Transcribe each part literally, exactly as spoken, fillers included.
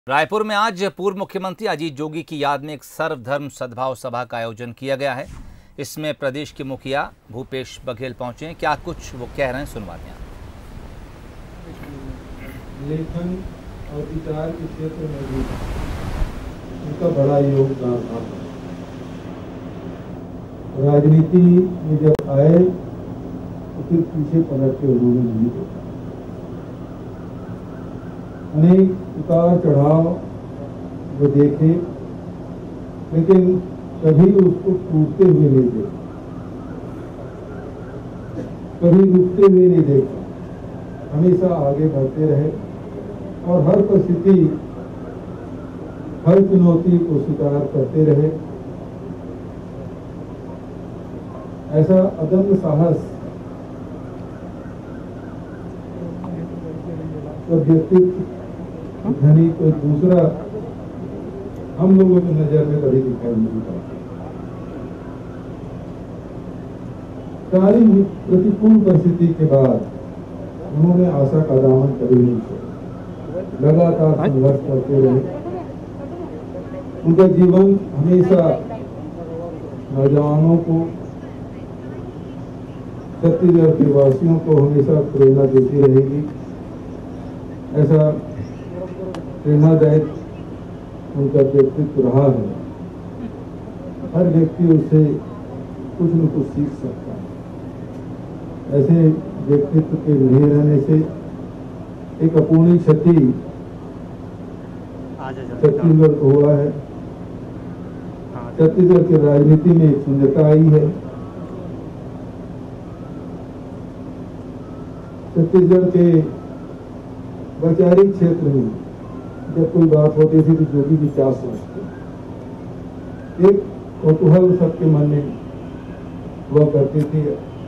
रायपुर में आज पूर्व मुख्यमंत्री अजीत जोगी की याद में एक सर्वधर्म सद्भाव सभा का आयोजन किया गया है। इसमें प्रदेश के मुखिया भूपेश बघेल पहुंचे हैं। क्या कुछ वो कह रहे हैं, सुनवाते हैं। लेखन और विचार के क्षेत्र में भी उनका बड़ा योगदान था। राजनीति में जब आए तो फिर पीछे पलट के उन्होंने नहीं देखा। अनेक उतार चढ़ाव वो देखे, लेकिन कभी उसको टूटते हुए नहीं देखा, कभी रुकते हुए नहीं देखा। हमेशा आगे बढ़ते रहे और हर परिस्थिति, हर चुनौती को स्वीकार करते रहे। ऐसा अदम्य साहस और व्यक्तित्व धनी कोई दूसरा हम लोगों की नजर में कभी दिखाई नहीं पड़ता। सारी प्रतिकूल परिस्थिति के बाद उन्होंने आशा का दामन कभी नहीं छोड़ा, लगातार संघर्ष करते रहे। उनका जीवन हमेशा नौजवानों को, छत्तीसगढ़ के वासियों को हमेशा प्रेरणा देती रहेगी। ऐसा प्रेरणादायक उनका व्यक्तित्व रहा है। हर व्यक्ति उससे कुछ न कुछ सीख सकता है। ऐसे व्यक्तित्व के नहीं रहने से एक अपूर्णीय क्षति छत्तीसगढ़ को हुआ है। छत्तीसगढ़ की राजनीति में एक शून्यता आई है। छत्तीसगढ़ के वैचारिक क्षेत्र में जब कोई बात होती थी तो जोगी जी क्या सोचते, एक कौतूहल सबके मन में हुआ करती थी।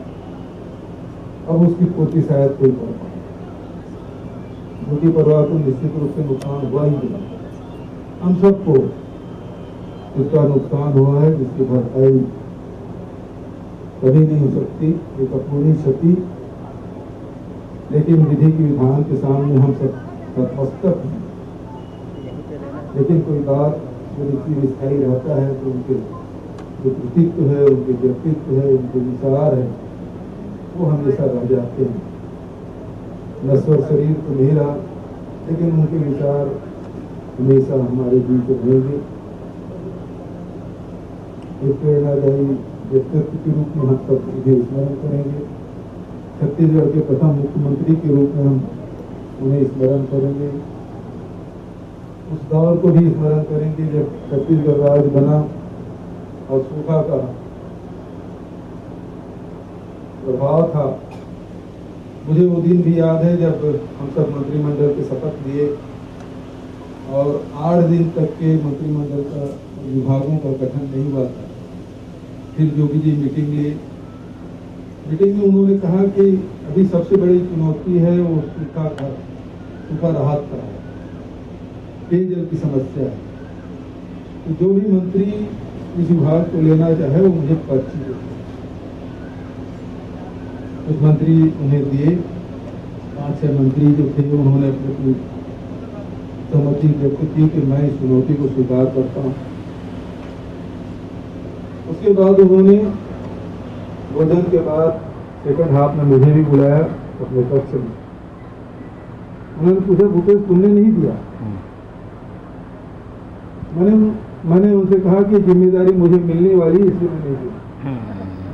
अब उसकी पूर्ति शायद कोई कर पाए। जोगी परिवार को निश्चित रूप से नुकसान हुआ ही नहीं। हम सबको उसका नुकसान हुआ है, जिसकी भरपाई कभी नहीं हो सकती। एक अपूर्णीय क्षति, लेकिन विधि के विधान के सामने हम सब नतमस्तक हैं। लेकिन कोई बात जो रीति स्थायी रहता है तो उनके जो कृतित्व है, उनके व्यक्तित्व है, उनके विचार है, वो हमेशा रह जाते हैं। नश्वर शरीर तो नहीं रहा, लेकिन उनके विचार हमेशा हमारे बीच रहेंगे। एक प्रेरणादायी व्यक्तित्व के रूप में हम सब उन्हें स्मरण करेंगे। छत्तीसगढ़ के प्रथम मुख्यमंत्री के रूप में हम उन्हें स्मरण करेंगे। उस दौर को भी स्मरण करेंगे जब छत्तीसगढ़ राज्य बना और सूखा का प्रभाव था। मुझे वो दिन भी याद है जब हम सब मंत्रिमंडल के शपथ लिए और आठ दिन तक के मंत्रिमंडल का विभागों का गठन नहीं हुआ था। फिर जोगी जी मीटिंग लिए। मीटिंग में उन्होंने कहा कि अभी सबसे बड़ी चुनौती है वो सूखा का सूखा राहत का है, पेयजल की समस्या है। तो जो भी मंत्री इस विभाग को लेना चाहे वो मुझे पर्ची दे। कुछ मंत्री उन्हें दिए, पांच छह मंत्री जो थे उन्होंने अपनी सहमति व्यक्त की कि मैं इस चुनौती को स्वीकार करता हूँ। उसके बाद उन्होंने भोजन के बाद सेकंड हाफ में मुझे भी बुलाया अपने कक्ष में। उन्होंने पूछा, भूपेश तुमने नहीं दिया? मैंने मैंने उनसे कहा कि जिम्मेदारी मुझे मिलने वाली, इसलिए मैं नहीं दी।